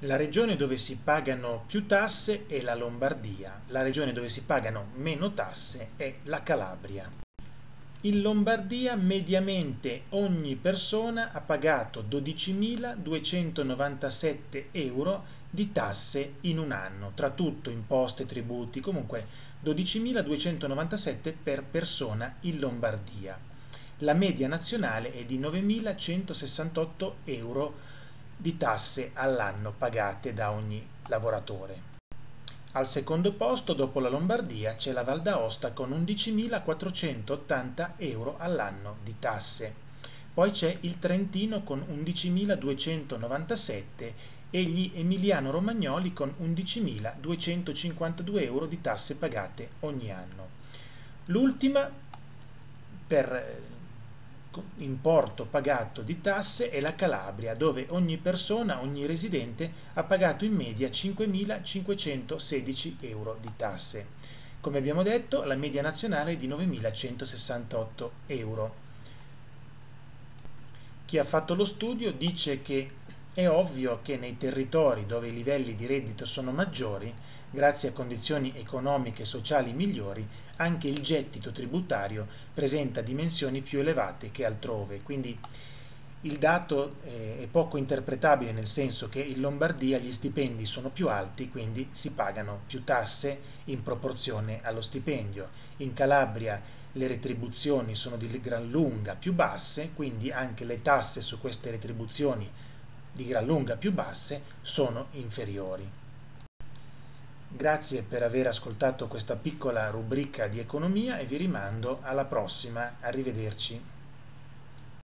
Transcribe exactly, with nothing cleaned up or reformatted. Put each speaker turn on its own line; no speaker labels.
La regione dove si pagano più tasse è la Lombardia, la regione dove si pagano meno tasse è la Calabria. In Lombardia mediamente ogni persona ha pagato dodicimiladuecentonovantasette euro di tasse in un anno, tra tutto imposte, tributi, comunque dodicimiladuecentonovantasette per persona in Lombardia. La media nazionale è di novemilacentosessantotto euro di tasse all'anno pagate da ogni lavoratore. Al secondo posto, dopo la Lombardia, c'è la Val d'Aosta con undicimilaquattrocentottanta euro all'anno di tasse. Poi c'è il Trentino con undicimiladuecentonovantasette e gli emiliano-romagnoli con undicimiladuecentocinquantadue euro di tasse pagate ogni anno. L'ultima per importo pagato di tasse è la Calabria, dove ogni persona, ogni residente ha pagato in media cinquemilacinquecentosedici euro di tasse. Come abbiamo detto, la media nazionale è di novemilacentosessantotto euro. Chi ha fatto lo studio dice che è ovvio che nei territori dove i livelli di reddito sono maggiori, grazie a condizioni economiche e sociali migliori, anche il gettito tributario presenta dimensioni più elevate che altrove. Quindi il dato è poco interpretabile, nel senso che in Lombardia gli stipendi sono più alti, quindi si pagano più tasse in proporzione allo stipendio. In Calabria le retribuzioni sono di gran lunga più basse, quindi anche le tasse su queste retribuzioni di gran lunga più basse sono inferiori. Grazie per aver ascoltato questa piccola rubrica di economia e vi rimando alla prossima. Arrivederci.